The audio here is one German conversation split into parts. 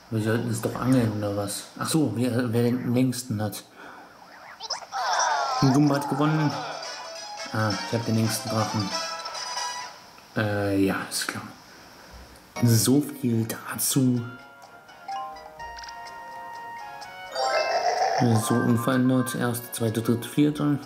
Wir sollten es doch angeln oder was? Ach so, wer den längsten hat. Ein Goomba hat gewonnen. Ah, ich habe den längsten Drachen. Ja, ist klar. So viel dazu. So unverändert. Erste, zweite, dritte, vierte.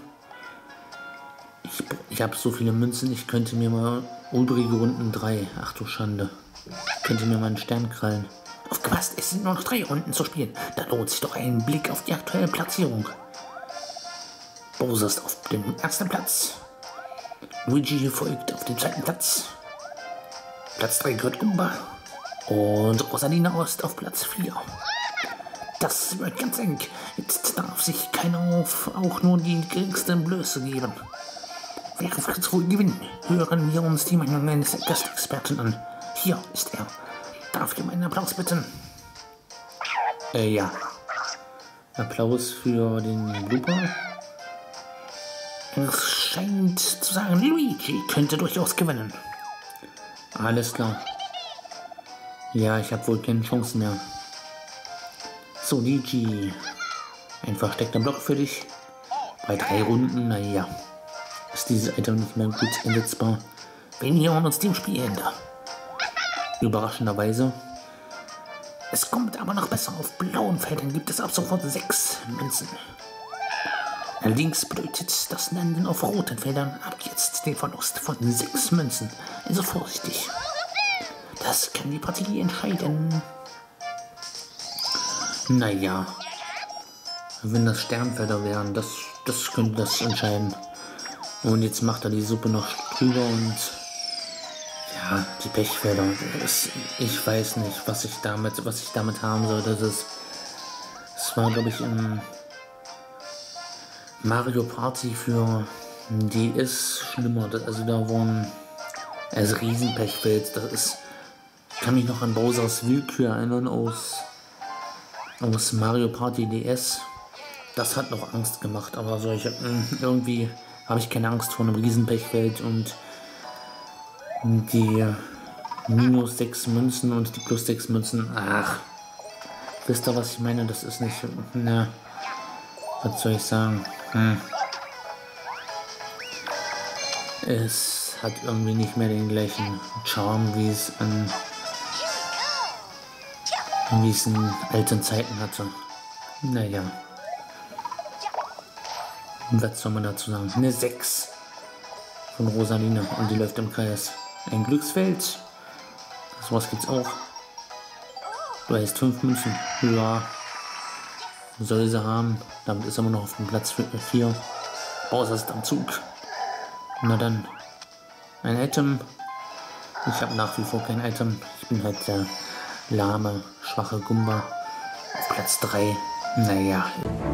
Ich habe so viele Münzen, ich könnte mir mal übrige Runden 3. Ach du Schande. Ich könnte mir mal einen Stern krallen. Aufgepasst, es sind nur noch 3 Runden zu spielen. Da lohnt sich doch ein Blick auf die aktuelle Platzierung. Bowser ist auf dem ersten Platz. Luigi folgt auf dem zweiten Platz. Platz 3 gehört Goomba. Und Rosalina ist auf Platz 4. Das wird ganz eng. Jetzt darf sich keiner auch nur die geringste Blöße geben. Wer wird wohl gewinnen? Hören wir uns die Meinung eines Gastexperten an. Hier ist er. Darf ich um einen Applaus bitten? Ja. Applaus für den Blooper. Es scheint zu sagen, Luigi könnte durchaus gewinnen. Alles klar. Ja, ich habe wohl keine Chancen mehr. So, Luigi. Ein versteckter Block für dich. Bei 3 Runden, naja. Ist dieses Item nicht mehr gut einsetzbar. Wenn wir uns dem spielen. Überraschenderweise. Es kommt aber noch besser. Auf blauen Feldern gibt es ab sofort 6 Münzen. Allerdings bedeutet das Nennen auf roten Feldern ab jetzt den Verlust von 6 Münzen. Also vorsichtig. Das kann die Partie entscheiden. Naja. Wenn das Sternfelder wären, das könnte das entscheiden. Und jetzt macht er die Suppe noch drüber und ja, die Pechfelder. Ich weiß nicht, was ich damit haben soll. Das war, glaube ich, im Mario Party für DS schlimmer. Also da waren Riesenpechfeld. Ich kann mich noch an Bowsers Willkür erinnern aus Mario Party DS. Das hat noch Angst gemacht, aber irgendwie habe ich keine Angst vor einem Riesenpechfeld und die minus 6 Münzen und die plus 6 Münzen. Ach, wisst ihr, was ich meine? Das ist nicht, na, was soll ich sagen? Es hat irgendwie nicht mehr den gleichen Charme, wie es in alten Zeiten hatte. Naja. Was soll man dazu sagen? Eine 6 von Rosalina und die läuft im Kreis. Ein Glücksfeld. Sowas gibt's auch. Du hast 5 Münzen. Ja. Soll sie haben. Damit ist er immer noch auf dem Platz 4. Bowser ist am Zug. Na dann. Ein Item. Ich habe nach wie vor kein Item. Ich bin halt der lahme, schwache Goomba. Auf Platz 3. Naja.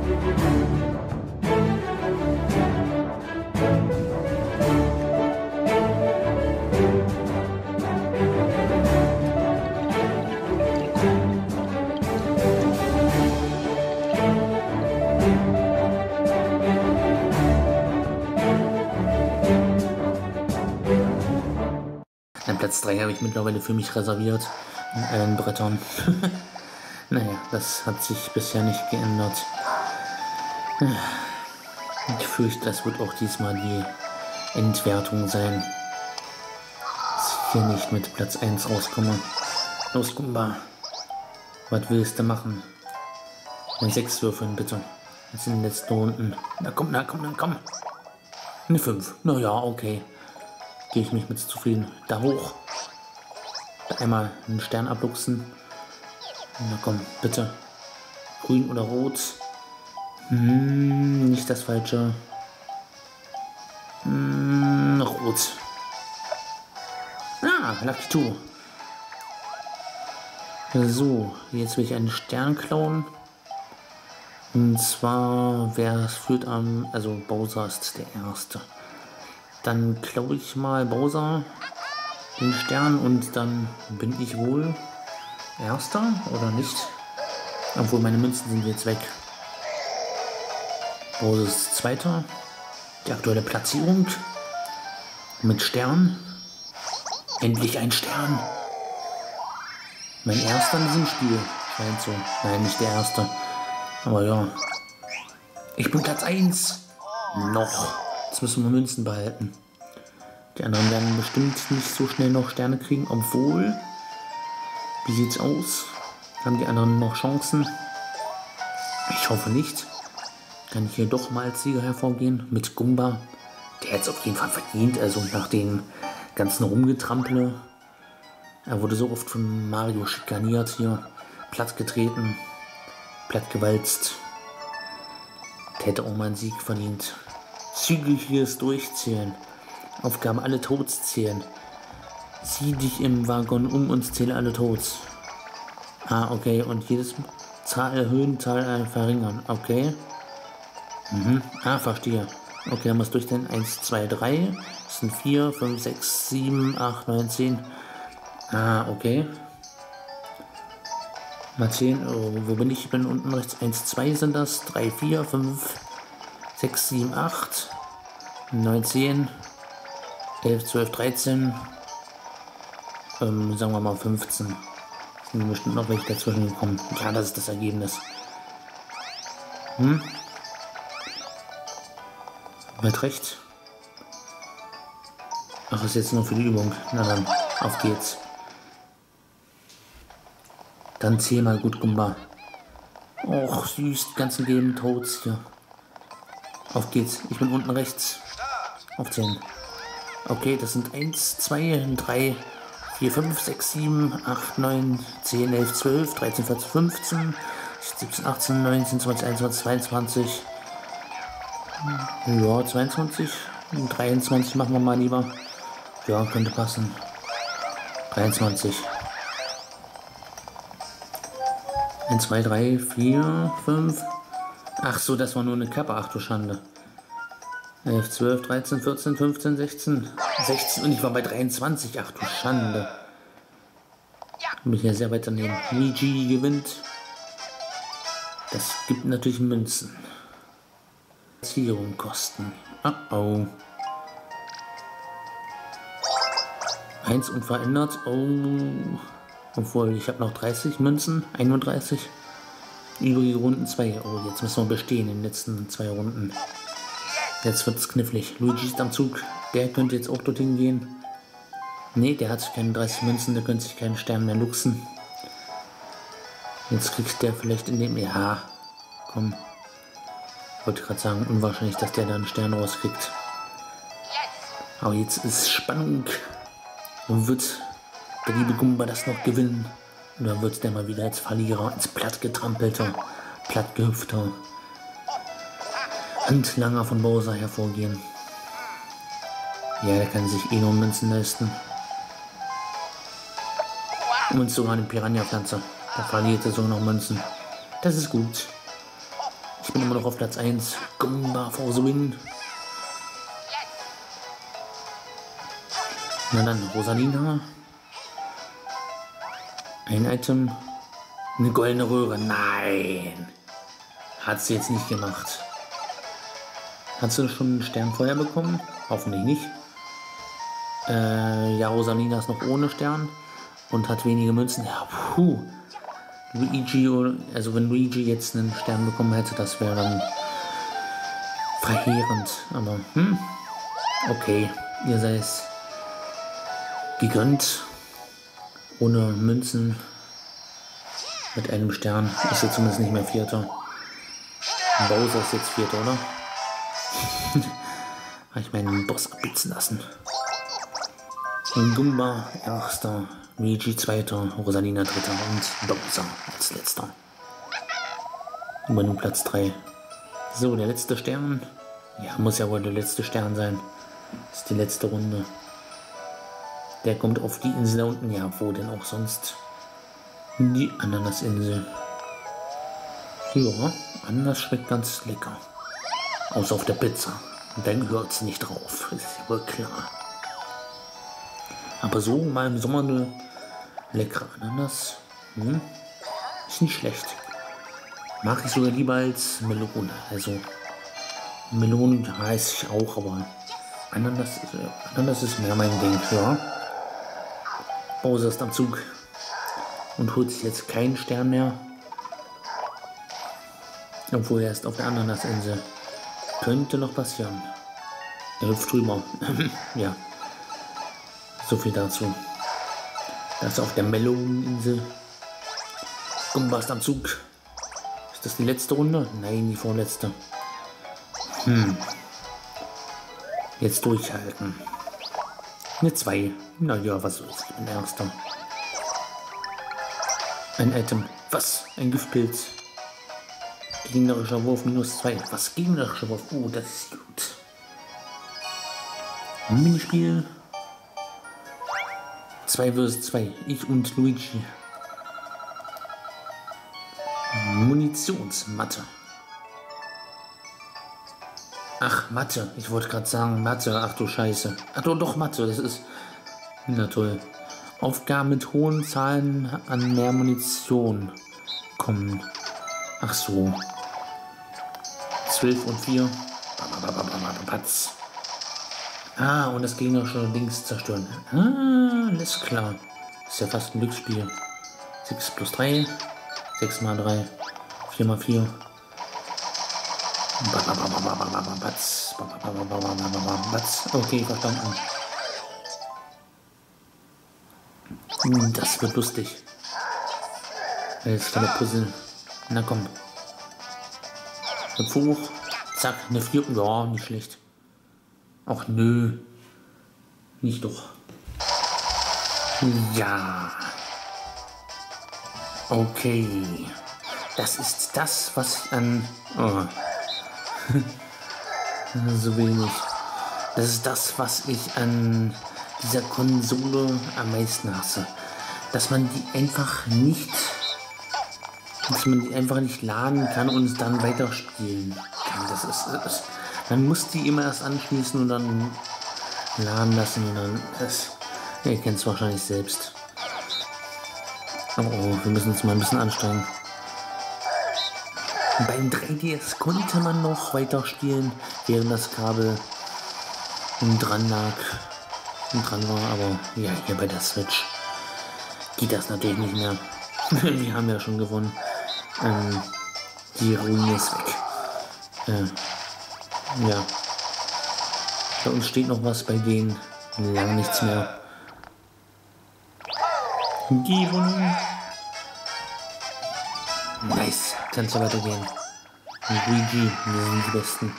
Platz 3 habe ich mittlerweile für mich reserviert in allen Brettern. Naja, das hat sich bisher nicht geändert. Ich fürchte, das wird auch diesmal die Endwertung sein. Dass ich hier nicht mit Platz 1 rauskomme. Los, Goomba. Was willst du machen? Eine 6 würfeln, bitte. Das sind die letzten Runden. Na komm, na komm, na komm. Eine 5. Naja, okay. Gehe ich mich mit zufrieden. Da hoch. Da einmal einen Stern abluchsen. Na komm, bitte. Grün oder rot? Nicht das falsche. Rot. Ah, Lucky 2. So, jetzt will ich einen Stern klauen. Und zwar, wer führt am... Also Bowser ist der Erste. Dann klaue ich mal Bowser den Stern und dann bin ich wohl Erster oder nicht? Obwohl meine Münzen sind jetzt weg. Bowser ist Zweiter. Die aktuelle Platzierung mit Stern. Endlich ein Stern. Mein Erster in diesem Spiel. Scheint so. Nein, nicht der erste. Aber ja. Ich bin Platz 1. Noch. Jetzt müssen wir Münzen behalten. Die anderen werden bestimmt nicht so schnell noch Sterne kriegen, obwohl. Wie sieht's aus? Haben die anderen noch Chancen? Ich hoffe nicht. Kann ich hier doch mal als Sieger hervorgehen mit Gumba. Der hat es auf jeden Fall verdient. Also nach dem ganzen Rumgetrample. Er wurde so oft von Mario schikaniert hier. Platt getreten. Platt gewalzt. Der hätte auch mal einen Sieg verdient. Zügiges Durchzählen. Aufgaben alle Toads zählen. Sieh dich im Waggon um und zähle alle Toads. Ah, okay. Und jedes Zahl erhöhen, Zahl verringern. Okay. Ah, verstehe. Okay, dann muss durch den 1, 2, 3. Das sind 4, 5, 6, 7, 8, 9, 10. Ah, okay. Mal 10. Oh, wo bin ich? Ich bin unten rechts. 1, 2 sind das. 3, 4, 5, 6, 7, 8, 9, 10. 11, 12, 13, sagen wir mal 15. Sind bestimmt noch welche dazwischen gekommen. Ja, das ist das Ergebnis. Mit recht. Ach, ist jetzt nur für die Übung. Na dann, auf geht's. Dann 10 mal gut, Gumba. Och, süß, die ganzen gelben Toads hier. Auf geht's. Ich bin unten rechts. Auf 10. Okay, das sind 1, 2, 3, 4, 5, 6, 7, 8, 9, 10, 11, 12, 13, 14, 15, 17, 18, 19, 20, 21, 22. Ja, 22. 23 machen wir mal lieber. Ja, könnte passen. 23. 1, 2, 3, 4, 5. Ach so, das war nur eine Kappe. Ach du Schande. 11, 12, 13, 14, 15, 16. 16 und ich war bei 23. Ach du Schande. Bin ich ja sehr weit daneben. Luigi gewinnt. Das gibt natürlich Münzen. Platzierung kosten. Oh oh. 1 unverändert. Oh. Obwohl, ich habe noch 30 Münzen. 31. Übrige Runden 2. Oh, jetzt müssen wir bestehen in den letzten 2 Runden. Jetzt wird es knifflig. Luigi ist am Zug. Der könnte jetzt auch dorthin gehen. Ne, der hat keine 30 Münzen. Der könnte sich keinen Stern mehr luchsen. Jetzt kriegt der vielleicht in dem... Ja, komm. Wollte gerade sagen, unwahrscheinlich, dass der da einen Stern rauskriegt. Aber jetzt ist Spannung. Und wird der liebe Gumba das noch gewinnen? Oder wird der mal wieder als Verlierer, als plattgetrampelter, plattgehüpfter Handlanger von Bowser hervorgehen? Ja, der kann sich eh nur Münzen leisten. Und sogar eine Piranha-Pflanze. Da verliert er sogar noch Münzen. Das ist gut. Ich bin immer noch auf Platz 1. Gumba for the win. Na dann, Rosalina. Ein Item. Eine goldene Röhre. Nein. Hat sie jetzt nicht gemacht. Hat sie schon einen Stern vorher bekommen? Hoffentlich nicht. Ja, Rosalina ist noch ohne Stern. Und hat wenige Münzen. Ja, puh. Luigi, also wenn Luigi jetzt einen Stern bekommen hätte, das wäre dann verheerend. Aber, okay. Ihr seid es gegönnt. Ohne Münzen. Mit einem Stern ist er zumindest nicht mehr Vierter. Bowser ist jetzt Vierter, oder? Habe ich meinen Boss abblitzen lassen. Und Gumba Erster, Luigi Zweiter, Rosalina Dritter und Bowser als Letzter. Immer nur Platz 3. So, der letzte Stern. Ja, muss ja wohl der letzte Stern sein. Das ist die letzte Runde. Der kommt auf die Insel da unten. Ja, wo denn auch sonst? Die Ananasinsel. Ja, Ananas schmeckt ganz lecker. Außer auf der Pizza. Und dann gehört es nicht drauf. Ist ja wohl klar. Aber so mal im Sommer eine leckere Ananas. Ist nicht schlecht. Mag ich sogar lieber als Melone. Also Melone heißt ich auch, aber Ananas ist mehr mein Ding. Ja. Bowser ist am Zug und holt sich jetzt keinen Stern mehr. Obwohl er ist auf der Ananasinsel. Könnte noch passieren. Er hüpft drüber. Ja. So viel dazu. Das ist auf der Meloninsel. Gumbast am Zug. Ist das die letzte Runde? Nein, die vorletzte. Jetzt durchhalten. Eine 2. Naja, was soll's? Ich bin Erster. Ein Item. Was? Ein Giftpilz. Gegnerischer Wurf -2. Was? Gegnerischer Wurf? Oh, das ist gut. Minispiel. 2 vs 2. Ich und Luigi. Munitionsmatte. Ach, Mathe. Ich wollte gerade sagen Mathe. Ach du Scheiße. Ach doch, Mathe. Das ist... Na toll. Aufgaben mit hohen Zahlen an mehr Munition kommen. Ach so. 12 und 4. Patz. Ah, und das gegnerische Dings zerstören. Ah, alles klar. Ist ja fast ein Glücksspiel. 6 plus 3. 6 mal 3. 4 mal 4. Okay, verstanden. Das wird lustig. Jetzt voller Puzzle. Na komm. Hüpf hoch. Zack, eine 4. Ja, nicht schlecht. Ach nö. Nicht doch. Ja. Okay. Das ist das, was ich an... Oh. So wenig. Das ist das, was ich an dieser Konsole am meisten hasse. Dass man die einfach nicht laden kann und es dann weiterspielen kann. Das man muss die immer erst anschließen und dann laden lassen und dann ihr kennt es wahrscheinlich selbst. Oh, wir müssen uns mal ein bisschen anstrengen. Beim 3DS konnte man noch weiterspielen, während das Kabel dran lag und dran war, aber ja, hier bei der Switch geht das natürlich nicht mehr. Wir haben ja schon gewonnen. Die Ruine ist weg. Ja. Bei uns steht noch was, bei denen lang nichts mehr. Gewonnen. Nice. Kannst du weitergehen. Luigi, wir sind die Besten.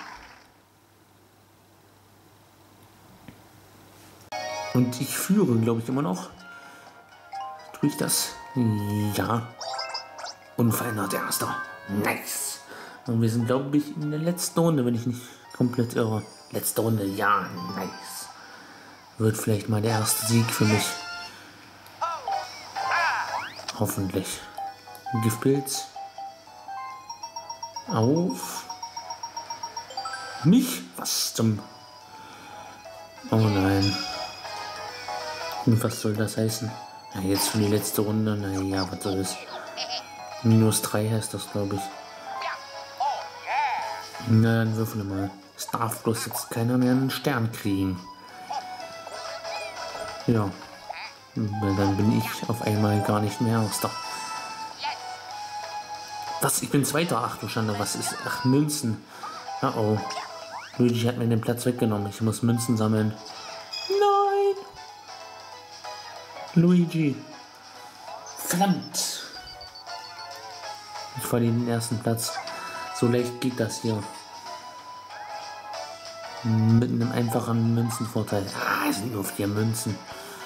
Und ich führe, glaube ich, immer noch. Tue ich das? Ja. Unverändert Erster. Nice. Und wir sind, glaube ich, in der letzten Runde, wenn ich nicht komplett irre. Letzte Runde, ja, nice. Wird vielleicht mal der erste Sieg für mich. Hoffentlich. Giftpilz. Auf mich? Was zum... Oh nein. Was soll das heißen? Ja, jetzt für die letzte Runde. Naja, was soll das? -3 heißt das, glaube ich. Na, dann würfel mal. Es darf bloß jetzt keiner mehr einen Stern kriegen. Ja. Weil dann bin ich auf einmal gar nicht mehr Erster. Was? Ich bin Zweiter? Ach du Schande, was ist... Ach, Münzen. Oh oh. Luigi hat mir den Platz weggenommen. Ich muss Münzen sammeln. Nein! Luigi. Verdammt. Ich verliere den ersten Platz. So leicht geht das hier. Mit einem einfachen Münzenvorteil. Ah, es sind nur 4 Münzen.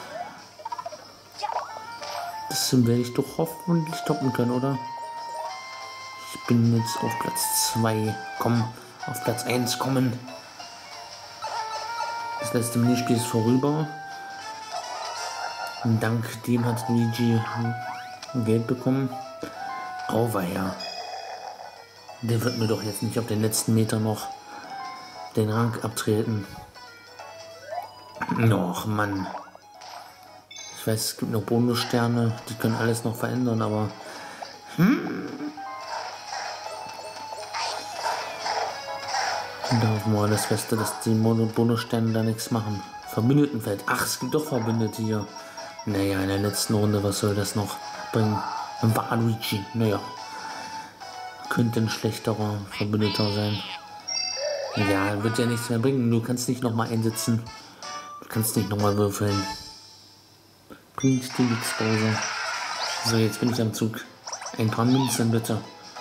Das werde ich doch hoffentlich toppen können, oder? Ich bin jetzt auf Platz 2. Komm, auf Platz 1 kommen. Das letzte Minispiel ist vorüber. Und dank dem hat Luigi Geld bekommen. Auweia. Der wird mir doch jetzt nicht auf den letzten Meter noch den Rang abtreten. Och, Mann. Ich weiß, es gibt noch Bonussterne, die können alles noch verändern, aber... Da hoffen wir das Beste, dass die Bonussterne da nichts machen. Verbündetenfeld. Ach, es gibt doch Verbündete hier. Naja, in der letzten Runde, was soll das noch bringen? Waluigi, naja. Könnte ein schlechterer Verbündeter sein. Ja, wird ja nichts mehr bringen. Du kannst nicht nochmal einsetzen. Du kannst nicht nochmal würfeln. Bringt dir nichts, Bowser. So, jetzt bin ich am Zug. Ein paar Münzen, bitte.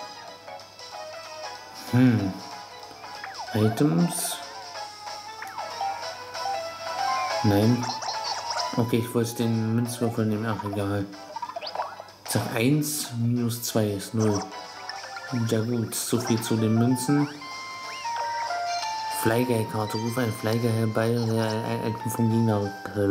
Items. Nein. Okay, ich wollte den Münzwürfel nehmen. Ach, egal. Ich sag 1 minus 2 ist 0. Ja gut, so viel zu den Münzen. Flyguy-Karte. Ruf einen Flyguy herbei und ein vom Gegner.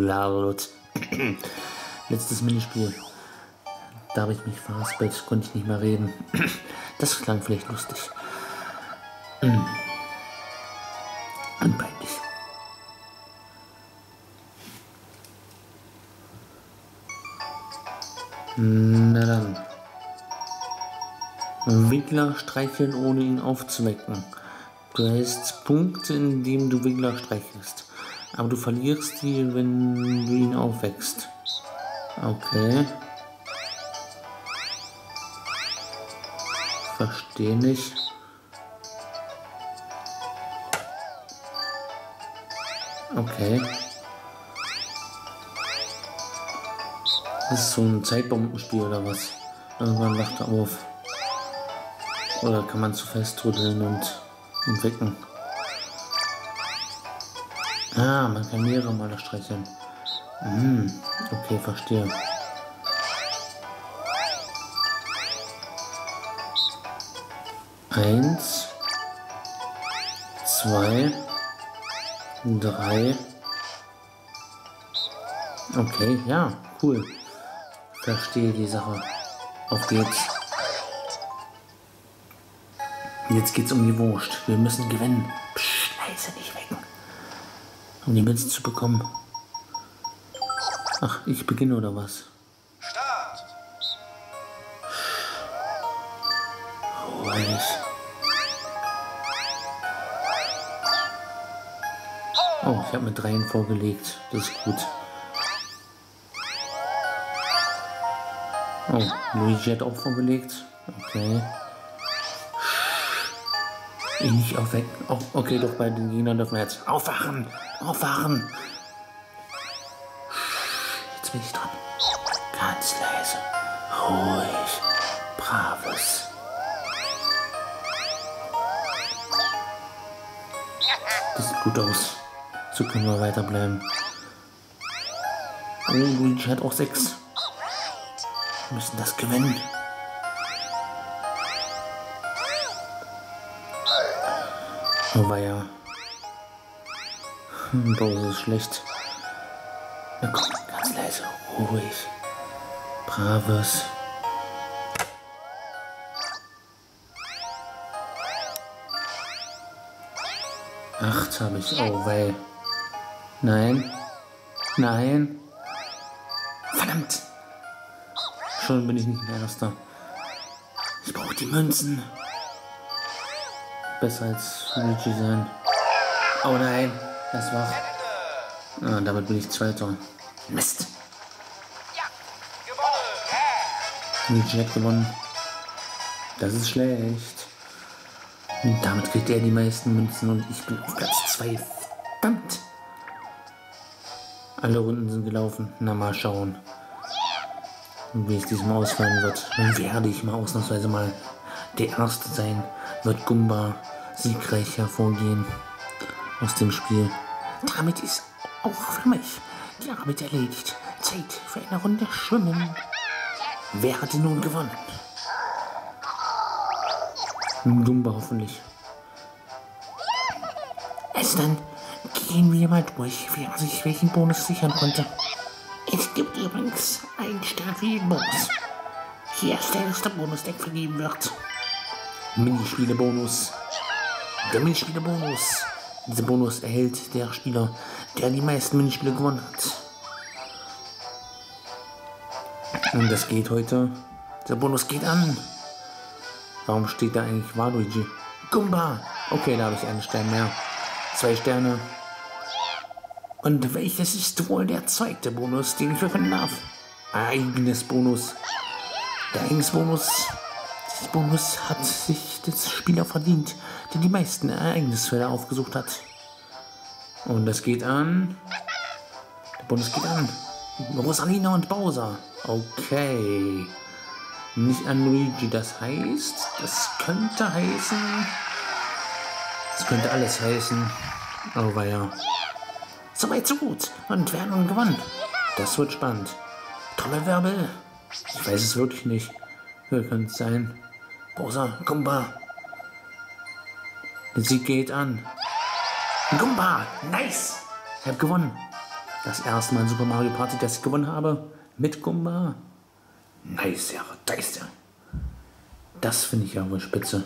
Letztes Minispiel. Da habe ich mich verhaspelt, konnte ich nicht mehr reden. Das klang vielleicht lustig. Und peinlich. Na dann. Wiggler streicheln, ohne ihn aufzuwecken. Du erhältst Punkte, indem du Wiggler streichelst. Aber du verlierst die, wenn du ihn aufwächst. Okay. Verstehe nicht. Okay. Das ist so ein Zeitbombenspiel oder was? Irgendwann wacht er auf. Oder kann man zu fest rütteln und wecken? Ah, man kann mehrere Male streicheln. Okay, verstehe. Eins, 2, 3. Okay, ja, cool. Verstehe die Sache. Auf geht's. Jetzt geht's um die Wurst. Wir müssen gewinnen. Psst, leise nicht wecken. Um die Münzen zu bekommen. Ach, ich beginne oder was? Start. Ruhig. Oh, ich habe mir 3 vorgelegt. Das ist gut. Oh, Luigi hat auch vorgelegt. Okay. Ihn nicht aufwecken. Oh, okay, doch bei den Gegnern dürfen wir jetzt aufwachen. Aufwachen. Jetzt bin ich dran. Ganz leise. Ruhig. Braves. Das sieht gut aus. So können wir weiterbleiben. Oh, Luigi hat auch 6. Wir müssen das gewinnen. Aber ja. Bowser ist schlecht. Na komm, ganz leise, ruhig. Braves. Acht habe ich. Oh, wei. Nein. Nein. Verdammt. Schon bin ich nicht mehr Erster. Ich brauche die Münzen. Besser als Luigi sein. Oh nein, das war. Ah, damit bin ich Zweiter. Mist. Ja, gewonnen. Luigi hat gewonnen. Das ist schlecht. Und damit kriegt er die meisten Münzen und ich bin auf Platz 2. Verdammt. Alle Runden sind gelaufen. Na, mal schauen, wie es diesmal ausfallen wird. Dann werde ich mal ausnahmsweise mal der Erste sein. Wird Goomba siegreich hervorgehen aus dem Spiel. Damit ist auch für mich die Arbeit erledigt. Zeit für eine Runde Schwimmen. Wer hatte nun gewonnen? Goomba hoffentlich. Also dann gehen wir mal durch, wer sich welchen Bonus sichern konnte. Es gibt übrigens einen Stern für jeden Bonus. Hier ist der erste Bonus-Deck vergeben wird. Minispiele-Bonus. Der Minispiele-Bonus. Dieser Bonus erhält der Spieler, der die meisten Minispiele gewonnen hat. Und das geht heute. Der Bonus geht an. Warum steht da eigentlich Waluigi? Goomba! Okay, da habe ich einen Stern mehr. 2 Sterne. Und welches ist wohl der zweite Bonus, den ich verwenden darf? Eigenes Bonus. Der Eigenes Bonus. Bonus hat sich das Spieler verdient, der die meisten Ereignisfelder aufgesucht hat. Und das geht an. Der Bonus geht an Rosalina und Bowser. Okay. Nicht an Luigi, das heißt, das könnte heißen. Das könnte alles heißen. Aber ja. Soweit so gut. Und wer nun gewonnen? Das wird spannend. Trommelwirbel. Ich weiß es wirklich nicht. Wer könnte es sein? Bowser, Goomba. Der Sieg geht an Goomba. Nice. Ich habe gewonnen. Das erste Mal in Super Mario Party, das ich gewonnen habe. Mit Goomba. Nice, ja. Da ist er. Das finde ich ja wohl spitze.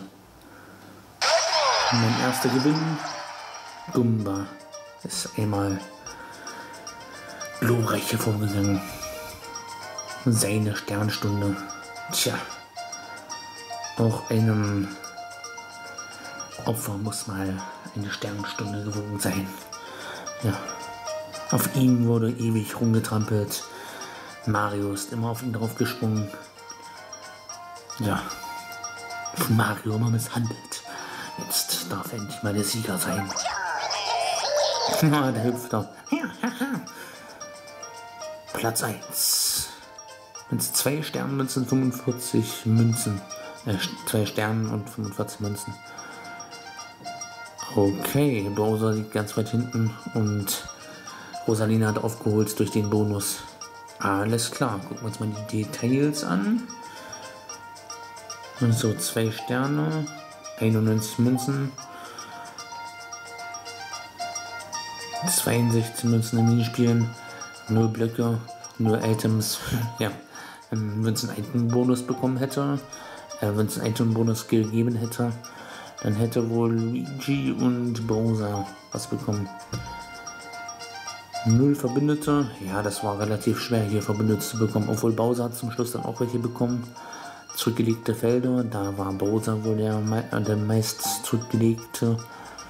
Mein erster Gewinn. Goomba ist einmal glorreich hervorgegangen. Seine Sternstunde. Tja. Auch einem Opfer muss mal eine Sternstunde gewogen sein. Ja. Auf ihm wurde ewig rumgetrampelt. Mario ist immer auf ihn draufgesprungen. Ja. Mario immer misshandelt. Jetzt darf endlich mal der Sieger sein. Ja, der hüpft da. Platz 1. Mit 2 Sternmünzen, 45 Münzen. 2 Sternen und 45 Münzen. Okay, Bowser liegt ganz weit hinten und Rosalina hat aufgeholt durch den Bonus. Alles klar, gucken wir uns mal die Details an. Und so 2 Sterne, 91 Münzen, 62 Münzen im Minispielen, 0 Blöcke, 0 Items. Ja, wenn es einen Item-Bonus bekommen hätte, wenn es einen Item-Bonus gegeben hätte, dann hätte wohl Luigi und Bowser was bekommen. 0 Verbündete, ja, das war relativ schwer hier Verbündete zu bekommen, obwohl Bowser hat zum Schluss dann auch welche bekommen. Zurückgelegte Felder, da war Bowser wohl der meist zurückgelegte.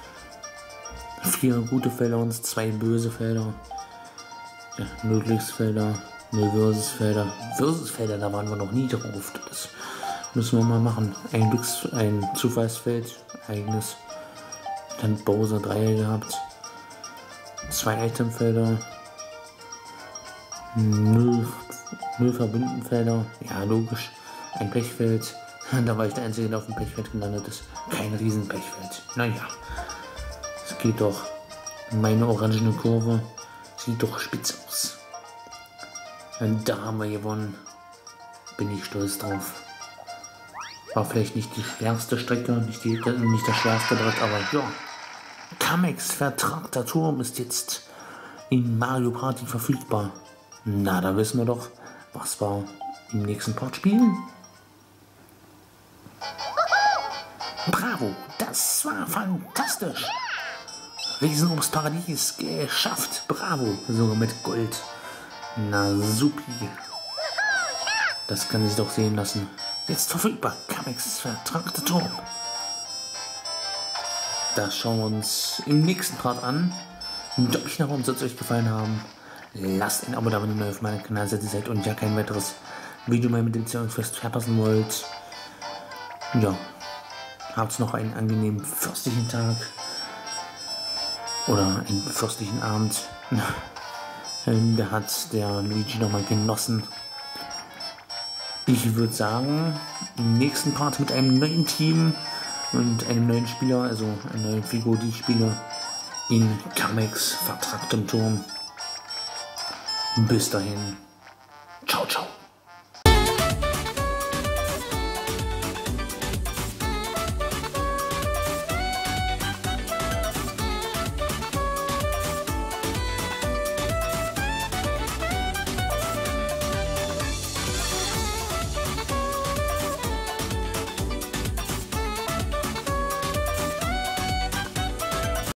4 gute Felder und 2 böse Felder. Ja, 0 Glücksfelder, 0 Versusfelder. Versusfelder, da waren wir noch nie drauf. Das müssen wir mal machen. Ein Zufallsfeld, eigenes. Dann Bowser 3 gehabt. 2 Itemfelder. 0 Verbündenfelder. Ja, logisch. Ein Pechfeld. Da war ich der Einzige, der auf dem Pechfeld gelandet ist. Kein Riesenpechfeld. Naja. Es geht doch. Meine orangene Kurve sieht doch spitz aus. Und da haben wir gewonnen. Bin ich stolz drauf. War vielleicht nicht die schwerste Strecke, nicht das schwerste Brett, aber ja. Kamex vertragter Turm ist jetzt in Mario Party verfügbar. Na, da wissen wir doch, was wir im nächsten Part spielen. Bravo, das war fantastisch. Riesenobstparadies geschafft. Bravo, sogar mit Gold. Na supi. Das kann sich doch sehen lassen. Jetzt verfügbar. Kamex vertragter Turm. Das schauen wir uns im nächsten Part an. Däumchen nach oben, soll es euch gefallen haben. Lasst ein Abo da, wenn ihr neu auf meinem Kanal seid und ja kein weiteres Video mehr mit dem Zählungsfest verpassen wollt. Ja, habt noch einen angenehmen fürstlichen Tag. Oder einen fürstlichen Abend. Da hat der Luigi nochmal genossen. Ich würde sagen, im nächsten Part mit einem neuen Team und einem neuen Spieler, also einer neuen Figur, die ich spiele, in Kamex vertragtem Turm. Bis dahin. Ciao, ciao.